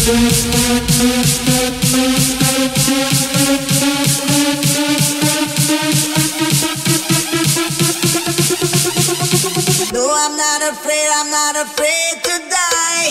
No, I'm not afraid to die.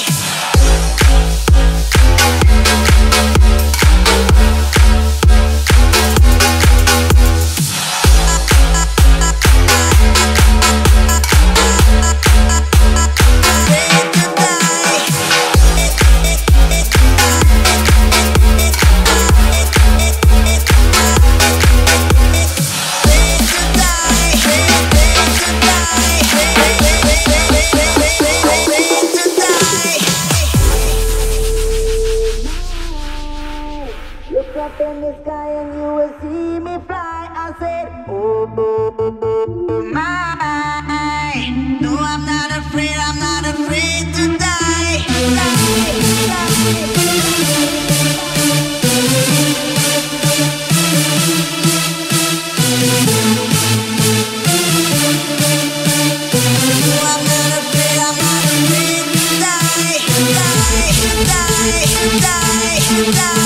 Up in the sky and you will see me fly. I said, oh, oh, oh, oh, my. No, I'm not afraid to die. No, I'm not afraid to die. Die.